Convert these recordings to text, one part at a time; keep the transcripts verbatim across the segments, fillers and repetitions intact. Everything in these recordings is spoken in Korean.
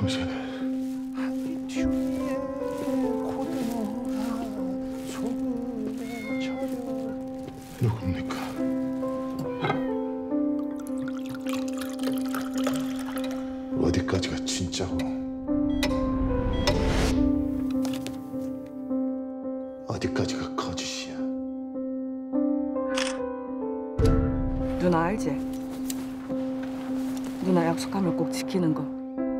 당신은 누굽니까? 어디까지가 진짜고 어디까지가 거짓이야? 누나 알지? 누나 약속하면 꼭 지키는 거.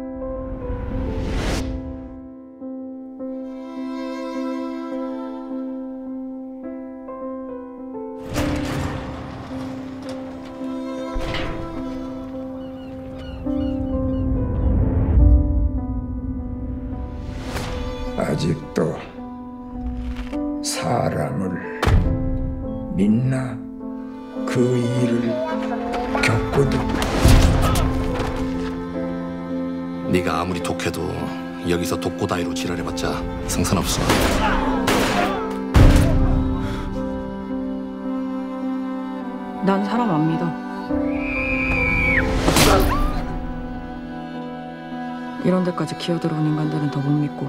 아직도 사람을 믿나? 그 일을 겪고도. 네가 아무리 독해도 여기서 독고 다이로 지랄해봤자 상관없어. 난 사람 안 믿어. 이런 데까지 기어들어온 인간들은 더 못 믿고.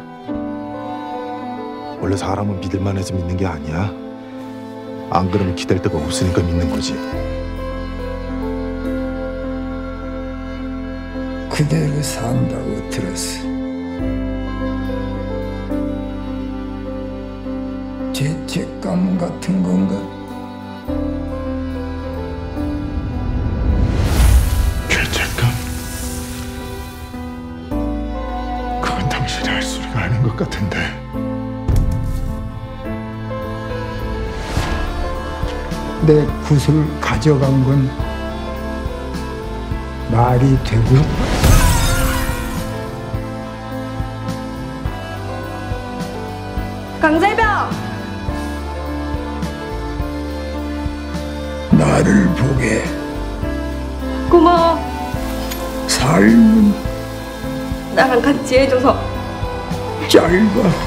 원래 사람은 믿을만 해서 믿는 게 아니야. 안 그러면 기댈 데가 없으니까 믿는 거지. 그대로 산다고 들었어. 죄책감 같은 건가? 죄책감? 그건 당신이 할 소리가 아닌 것 같은데. 내 굿을 가져간 건 말이 되고? 강재병! 나를 보게. 고마워. 삶은 나랑 같이 해줘서. 짧아.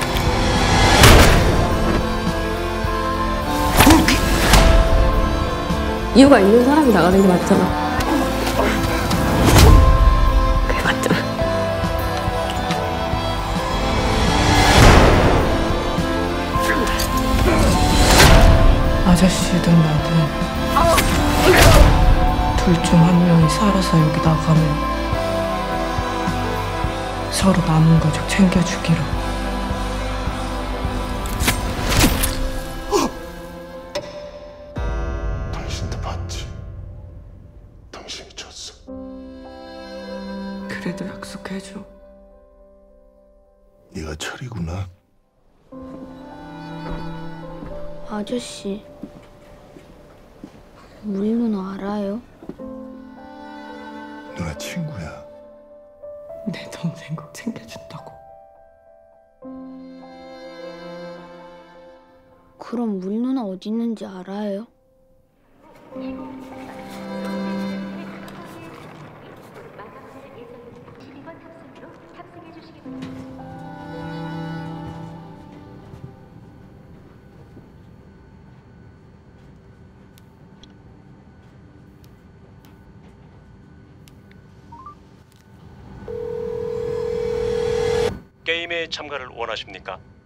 이유가 있는 사람이 나가는 게 맞잖아. 그게 맞잖아. 아저씨든 나든 둘 중 한 명이 살아서 여기 나가면 서로 남은 가족 챙겨주기로. 당신도 봤지? 당신이 졌어. 그래도 약속해줘. 네가 철이구나. 아저씨, 우리 누나 알아요? 누나 친구야. 내 동생 꼭 챙겨준다고. 그럼 우리 누나 어디 있는지 알아요? 게임에 참가를 원하십니까?